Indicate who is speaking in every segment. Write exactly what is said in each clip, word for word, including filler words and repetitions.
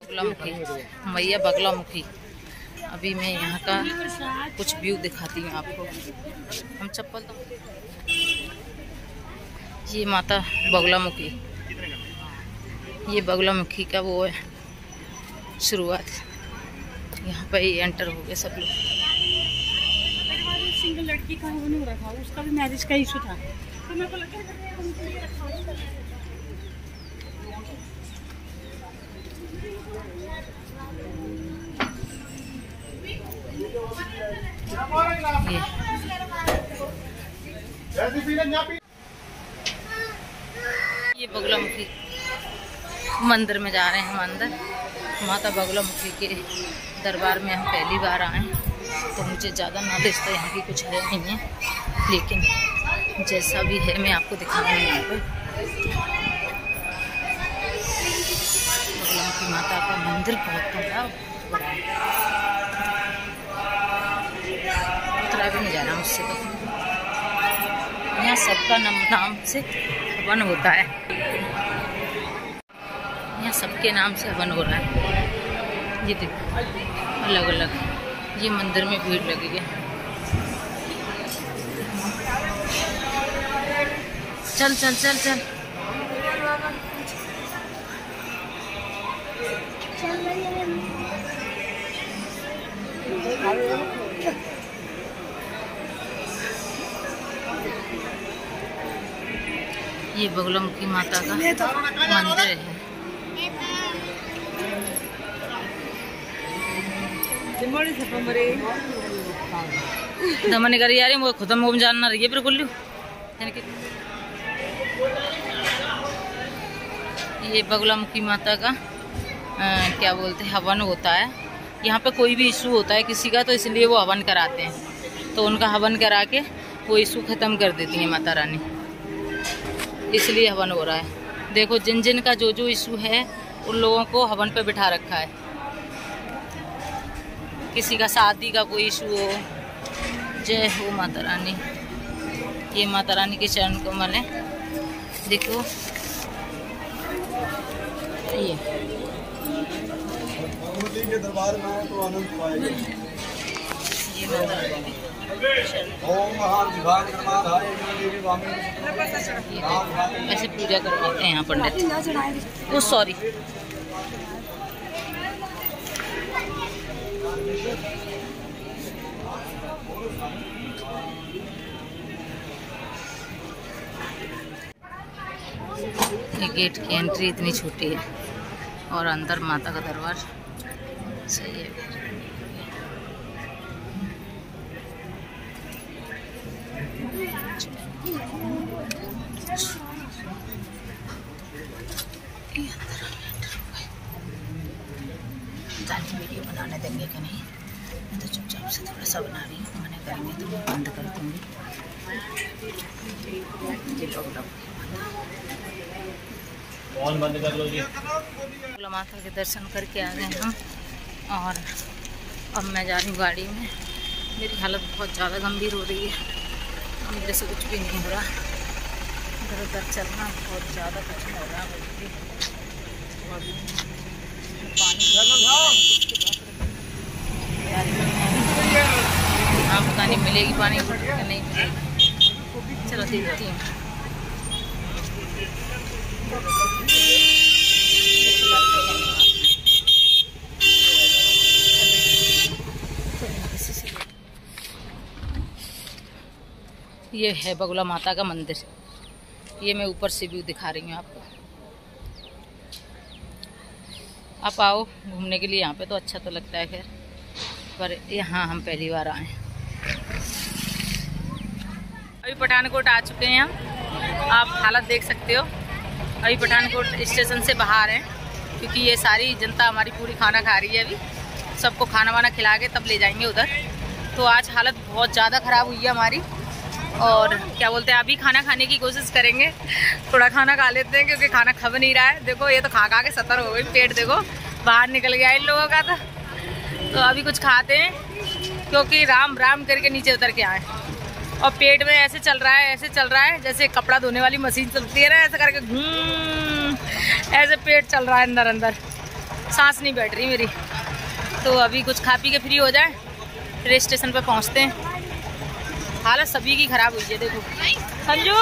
Speaker 1: बगलामुखी मैया बगलामुखी। अभी मैं यहाँ का कुछ व्यू दिखाती हूँ आपको। हम चप्पल तो ये माता बगलामुखी, ये बगलामुखी का वो है शुरुआत। यहाँ पे ही एंटर हो गए सब लोग।
Speaker 2: सिंगल लड़की का वो नहीं हो रहा था, उसका भी मैरिज का इशू था, तो मेरे को लगा
Speaker 1: ये बगलामुखी मंदिर में जा रहे हैं हम अंदर। माता बगलामुखी के दरबार में हम पहली बार आए हैं, तो मुझे ज़्यादा नॉलेज तो यहाँ की कुछ है नहीं है, लेकिन जैसा भी है मैं आपको दिखाऊंगी। यहाँ पर बगलामुखी माता का मंदिर बहुत बड़ा बड़ा है, उतरा भी नहीं जा रहा मुझसे। तो यहाँ सबका नाम नाम से हवन होता है, यहाँ सबके नाम से हवन हो रहा है। ये देखो अलग अलग, ये मंदिर में भीड़ लगी है। चल चल चल चल ये बगलामुखी माता का मंदिर है। दमन कर यार वो खत्म हो जानना रही है बिल्कुल। ये बगलामुखी माता का आ, क्या बोलते हैं हवन होता है। यहाँ पे कोई भी इशू होता है किसी का, तो इसलिए वो हवन कराते हैं, तो उनका हवन करा के वो इशू ख़त्म कर देती है माता रानी, इसलिए हवन हो रहा है। देखो जिन जिन का जो जो इशू है उन लोगों को हवन पे बिठा रखा है। किसी का शादी का कोई इशू हो, जय हो माता रानी। ये माता रानी के चरण कमल है, देखो ये के दरबार में तो आनंद पाएंगे। ये माता रानी ऐसे पूजा करवाते हैं यहाँ पंडित। ओ सॉरी, ये गेट की एंट्री इतनी छोटी है और अंदर माता का दरबार सही है। जाने वीडियो बनाने देंगे कि नहीं, मैं तो चुपचाप से थोड़ा सा बना रही हूँ। मना करेंगे तो मैं बंद कर दूँगी। बंद कर लो जी। बगला माता के दर्शन करके आ गए हम, और अब मैं जा रही हूँ गाड़ी में। मेरी हालत बहुत ज़्यादा गंभीर हो रही है, मेरे से कुछ भी नहीं हो रहा। इधर उधर चलना बहुत ज़्यादा कठिन हो रहा है। पानी हाँ पता नहीं मिलेगी पानी नहीं मिलेगी। चलो देखती हूँ। ये है बगला माता का मंदिर। ये मैं ऊपर से व्यू दिखा रही हूँ आपको। आप आओ घूमने के लिए यहाँ पे, तो अच्छा तो लगता है खैर, पर यहाँ हम पहली बार आए। अभी पठानकोट आ चुके हैं हम, आप हालत देख सकते हो। अभी पठानकोट स्टेशन से बाहर हैं, क्योंकि ये सारी जनता हमारी पूरी खाना खा रही है। अभी सबको खाना वाना खिला के तब ले जाएंगे उधर। तो आज हालत बहुत ज़्यादा ख़राब हुई है हमारी, और क्या बोलते हैं अभी खाना खाने की कोशिश करेंगे। थोड़ा खाना खा लेते हैं क्योंकि खाना खब नहीं रहा है। देखो ये तो खा खा के सतर हो गई, पेट देखो बाहर निकल गया इन लोगों का। तो, तो अभी कुछ खाते हैं, क्योंकि राम राम करके नीचे उतर के आए। और पेट में ऐसे चल रहा है, ऐसे चल रहा है जैसे कपड़ा धोने वाली मशीन चलती है ना, ऐसे करके घूम, ऐसे पेट चल रहा है अंदर अंदर। सांस नहीं बैठ रही मेरी। तो अभी कुछ खा पी के फ्री हो जाए फिर स्टेशन पे पहुंचते हैं। हालत सभी की खराब हुई है। देखो संजू,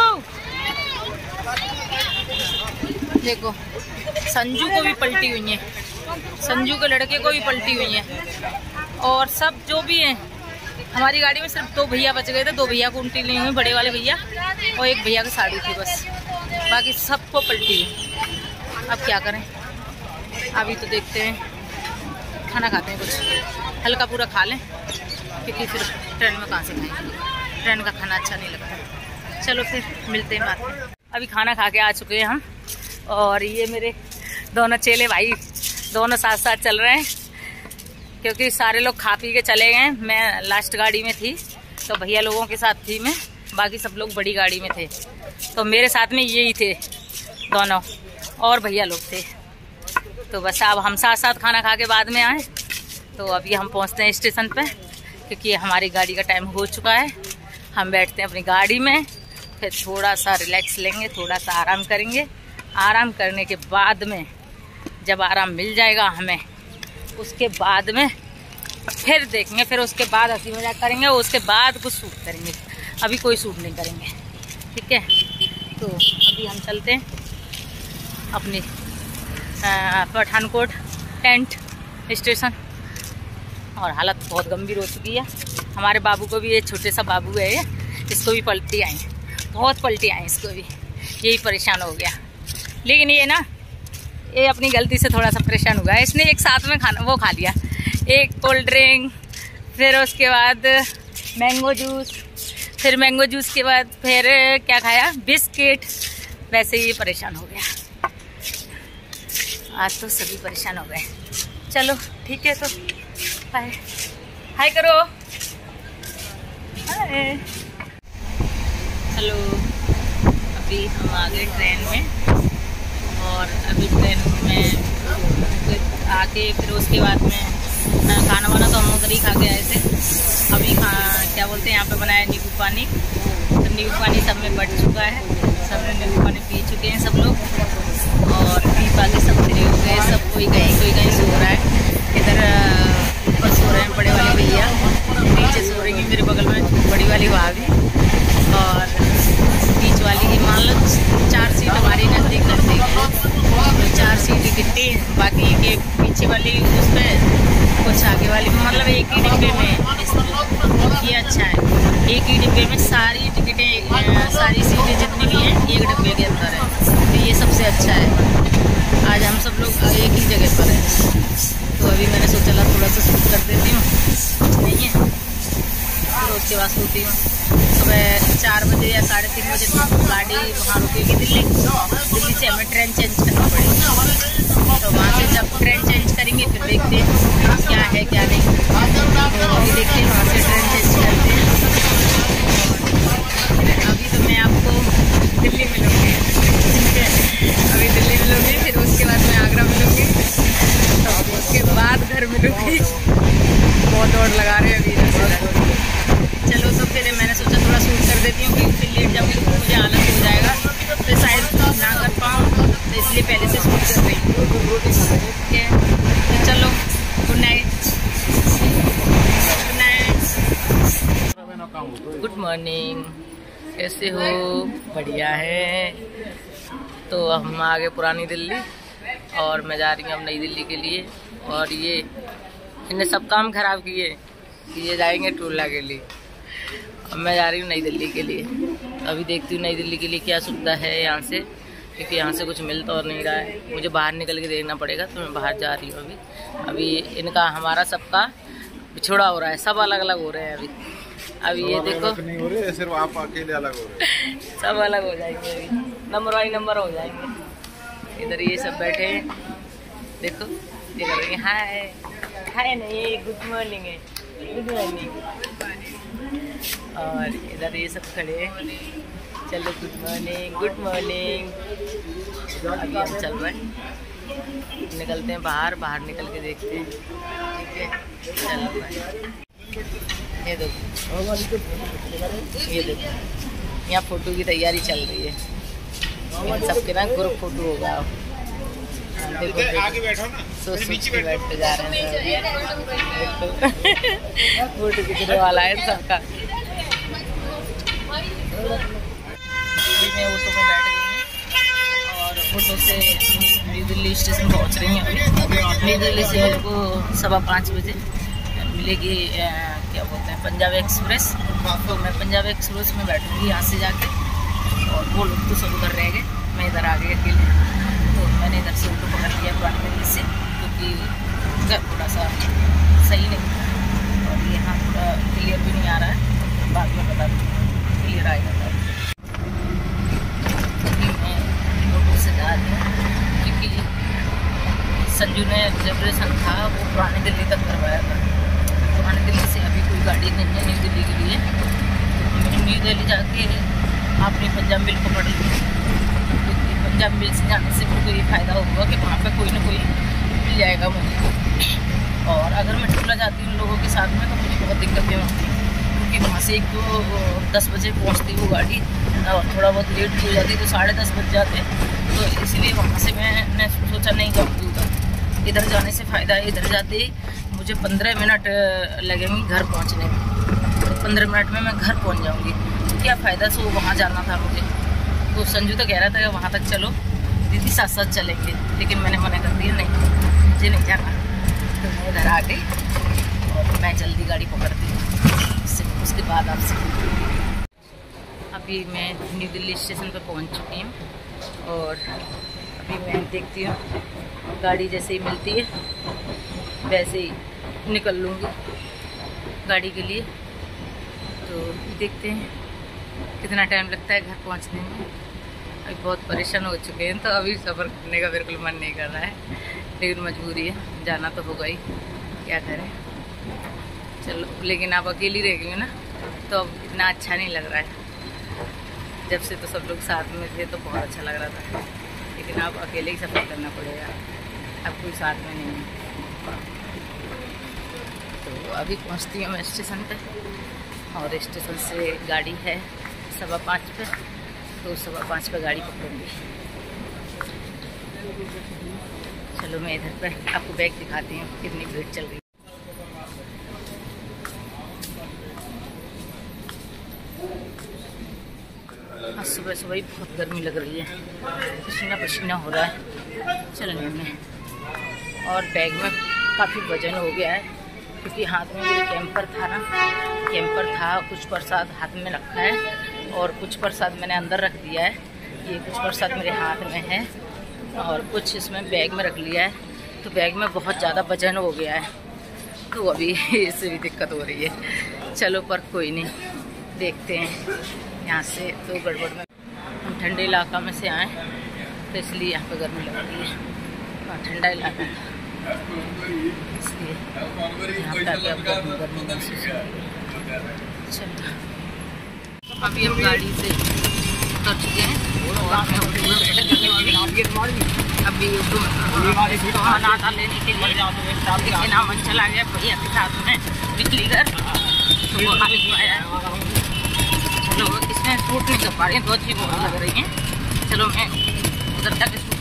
Speaker 1: देखो संजू को भी पलटी हुई है, संजू के लड़के को भी पलटी हुई है, और सब जो भी हैं। हमारी गाड़ी में सिर्फ दो भैया बच गए थे, दो भैया को उल्टी नहीं हुई, बड़े वाले भैया, और एक भैया की साड़ी थी बस, बाकी सबको पलटी हुई। अब क्या करें, अभी तो देखते हैं, खाना खाते हैं, कुछ हल्का पूरा खा लें, क्योंकि फिर ट्रेन में कहाँ से खाएंगे, ट्रेन का खाना अच्छा नहीं लगता। चलो फिर मिलते हैं बाद में। अभी खाना खा के आ चुके हैं हम, और ये मेरे दोनों चेले भाई दोनों साथ साथ चल रहे हैं, क्योंकि सारे लोग खा पी के चले गए। मैं लास्ट गाड़ी में थी, तो भैया लोगों के साथ थी मैं, बाकी सब लोग बड़ी गाड़ी में थे। तो मेरे साथ में यही थे दोनों, और भैया लोग थे। तो बस अब हम साथ साथ खाना खा के बाद में आए। तो अभी हम पहुंचते हैं स्टेशन पे, क्योंकि हमारी गाड़ी का टाइम हो चुका है। हम बैठते हैं अपनी गाड़ी में, फिर थोड़ा सा रिलैक्स लेंगे, थोड़ा सा आराम करेंगे। आराम करने के बाद में जब आराम मिल जाएगा हमें, उसके बाद में फिर देखेंगे, फिर उसके बाद हंसी मजाक करेंगे, उसके बाद कुछ शूट करेंगे। अभी कोई शूट नहीं करेंगे, ठीक है। तो अभी हम चलते हैं अपनी पठानकोट टेंट स्टेशन, और हालत बहुत गंभीर हो चुकी है। हमारे बाबू को भी, ये छोटे सा बाबू है, इसको भी पलटी आई, बहुत पलटी आई इसको भी, यही परेशान हो गया। लेकिन ये ना, ये अपनी गलती से थोड़ा सा परेशान हुआ है। इसने एक साथ में खाना वो खा लिया, एक कोल्ड ड्रिंक, फिर उसके बाद मैंगो जूस, फिर मैंगो जूस के बाद फिर क्या खाया, बिस्किट। वैसे ही परेशान हो गया, आज तो सभी परेशान हो गए। चलो ठीक है, तो हाय हाय करो, हाय हेलो। अभी हम आ गए ट्रेन में, और अभी ट्रेन में आके फिर उसके बाद में खाना वाना तो हम उधर ही खा के आए थे। अभी खा क्या बोलते हैं यहाँ पे बनाया नींबू पानी, तो नींबू पानी सब में बढ़ चुका है, सब ने नींबू पानी पी चुके हैं सब लोग, और पी पा के सब फ्री हो गए। सब कोई कहीं कोई कहीं सो रहा है, इधर ऊपर सो रहे हैं बड़े वाले भैया, नीचे सो रही है मेरे बगल में बड़ी वाली भाभी, और बीच वाली की मान लो चार सीट हमारी नज़दीक नज़दीक है, तो चार सीट कितनी, बाकी के पीछे वाली उस पर, कुछ आगे वाली, मतलब एक ही डिब्बे में। ये अच्छा है, एक ही डिब्बे में सारी टिकटें, सारी सीटें जितनी भी हैं एक डिब्बे के अंदर है, तो ये सबसे अच्छा है। आज हम सब लोग एक ही जगह पर हैं, तो अभी मैंने सोचा ला थोड़ा सा शूट कर देती हूँ, कुछ नहीं है, फिर उसके बाद सोती हूँ। सुबह चार बजे या साढ़े तीन बजे गाड़ी वहाँ रुकेगी दिल्ली, दिल्ली से हमें ट्रेन चेंज करनी पड़ेगी, तो वहाँ से जब ट्रेन चेंज करेंगे फिर देखते हैं क्या है क्या नहीं, तो अभी देखते हैं वहाँ से ट्रेन चेंज करते हैं। अभी तो मैं आपको दिल्ली मिलूँगी, अभी दिल्ली मिलूँगी, फिर उसके बाद मैं आगरा मिलूँगी, तो उसके बाद घर मिलूँगी। बहुत दौड़ लगा रहे हैं अभी इधर से। चलो तो फिर मैंने सोचा थोड़ा शूट कर देती हूँ, क्योंकि फिर लेट जाऊँगी तो मुझे आलस हो जाएगा, तो शायद ना कर पाऊँ, तो इसलिए पहले से शूट कर रही हूँ, ठीक है। तो चलो good night, good night, good morning, कैसे हो? बढ़िया है। तो हम आ गए पुरानी दिल्ली, और मैं जा रही हूँ अब नई दिल्ली के लिए, और ये इन्हें सब काम खराब किए कि ये जाएंगे टूला के लिए। अब मैं जा रही हूँ नई दिल्ली के लिए, अभी देखती हूँ नई दिल्ली के लिए क्या सुविधा है यहाँ से, क्योंकि यहाँ से कुछ मिल तो और नहीं रहा है, मुझे बाहर निकल के देखना पड़ेगा, तो मैं बाहर जा रही हूँ अभी। अभी इनका हमारा सबका बिछोड़ा हो रहा है, सब अलग अलग हो रहे हैं अभी। अभी ये देखो
Speaker 3: नहीं हो रहे, सिर्फ आप अकेले अलग हो रहे हैं।
Speaker 1: सब अलग हो जाएंगे, अभी नंबर वाई नंबर हो जाएंगे। इधर ये सब बैठे हैं, देखो ये कर रही है हाय हाय, नहीं गुड मॉर्निंग है, गुड मॉर्निंग। और इधर ये सब खड़े हैं, चलो गुड मॉर्निंग गुड मॉर्निंग। अभी हम चल रहे हैं, निकलते हैं बाहर, बाहर निकल के देखते हैं, ठीक है। चलो भाई, ये देखो ये देखो यहाँ फोटो की तैयारी चल रही है, सबके ना ग्रुप फोटो होगा। देखो, देखो।
Speaker 3: आगे बैठो ना।
Speaker 1: सोच सोच के बैठते जा रहे हैं फोटो खींचने वाला है सबका। मैं ऑटो में बैठ गई हूँ और ऑटो से न्यू दिल्ली स्टेशन पहुँच रही हैं। अभी न्यू दिल्ली से मेरे को सवा पाँच बजे मिलेगी क्या बोलते हैं पंजाब एक्सप्रेस। तो मैं पंजाब एक्सप्रेस में बैठूंगी यहाँ से जाके, और वो लोग तो सब उधर रह गए, मैं इधर आ गई अकेले। तो मैंने इधर से ऑटो पकड़ लिया पुरानी दिल्ली से, क्योंकि घर थोड़ा सा सही नहीं था और यहाँ थोड़ा क्लियर भी नहीं आ रहा है, बाद में बता दूँ क्लियर आएगा तब। मैं ऑटो से जा रही हूँ क्योंकि संजू ने रिजर्वेशन था वो पुरानी दिल्ली तक करवाया था। पुरानी दिल्ली से अभी कोई गाड़ी नहीं है न्यू दिल्ली के लिए, तो मैंने न्यू दिल्ली जाके आपने पंजाब मिल पकड़ ली, क्योंकि पंजाब मिल से जाने से मुझको ये फ़ायदा होगा कि वहाँ पे कोई ना कोई मिल जाएगा मुझे। और अगर मैं टूला जाती हूँ लोगों के साथ में तो मुझे बहुत दिक्कतें होती हैं, क्योंकि वहाँ से एक तो दस बजे पहुँचती वो गाड़ी और थोड़ा बहुत लेट हो जाती तो साढ़े दस बज जाते। तो इसलिए वहाँ से मैंने सोचा नहीं जाऊँगी उधर, इधर जाने से फ़ायदा है। इधर जाते ही मुझे पंद्रह मिनट लगेंगे घर पहुँचने में, तो पंद्रह मिनट में मैं घर पहुँच जाऊँगी। तो क्या फ़ायदा सो वहाँ जाना था मुझे। तो संजू तो कह रहा था कि वहाँ तक चलो दीदी साथ साथ चलेंगे, लेकिन मैंने मना कर दिया नहीं मुझे नहीं जाना। तो मैं इधर आ गई और मैं जल्दी गाड़ी पकड़ती हूँ, उससे उसके बाद आपसे। अभी मैं न्यू दिल्ली स्टेशन पर पहुँच चुकी हूँ और अभी मैं देखती हूँ गाड़ी जैसे ही मिलती है वैसे ही निकल लूँगी गाड़ी के लिए। तो देखते हैं कितना टाइम लगता है घर पहुँचने में। अभी बहुत परेशान हो चुके हैं, तो अभी सफ़र करने का बिल्कुल मन नहीं कर रहा है, लेकिन मजबूरी है, जाना तो होगा ही, क्या करें। चलो, लेकिन आप अकेली रह गई हो ना, तो अब इतना अच्छा नहीं लग रहा है। जब से तो सब लोग साथ में थे तो बहुत अच्छा लग रहा था, लेकिन अब अकेले ही सफ़र करना पड़ेगा, अब कोई साथ में नहीं है। तो अभी पहुंचती हूँ मैं स्टेशन पे, और स्टेशन से गाड़ी है सवा पाँच पे, तो सवा पाँच पे गाड़ी पकड़ूँगी। चलो मैं इधर पर आपको बैग दिखाती हूँ कितनी भीड़ चल रही है। आज सुबह सुबह ही बहुत गर्मी लग रही है, पसीना पसीना हो रहा है चलने में, और बैग में काफ़ी वजन हो गया है, क्योंकि हाथ में मेरे कैंपर था ना, कैंपर था, कुछ प्रसाद हाथ में रखा है और कुछ प्रसाद मैंने अंदर रख दिया है। ये कुछ प्रसाद मेरे हाथ में है और कुछ इसमें बैग में रख लिया है, तो बैग में बहुत ज़्यादा वजन हो गया है, तो अभी इससे भी दिक्कत हो रही है। चलो पर कोई नहीं, देखते हैं। यहाँ से तो गड़बड़ में हम ठंडे इलाका में से आए, तो इसलिए यहाँ पे गर्मी लग रही है, और ठंडा इलाका था इसलिए यहाँ पे आके अब गर्मी गर्मी महसूस हो रही है। चलो अभी हम गाड़ी से उतर चुके हैं और मैं ऑटो में बैठ गई हूँ। अभी ऑटो खाना आता लेने के लिए लेकिन मन चला गया भैया के साथ में बिजली घर, तो वो आ नहीं पाया। चलो इसमें शूट नहीं कर पा रही हैं, दो चीज़ बहुत लग रही हैं। चलो मैं उधर तक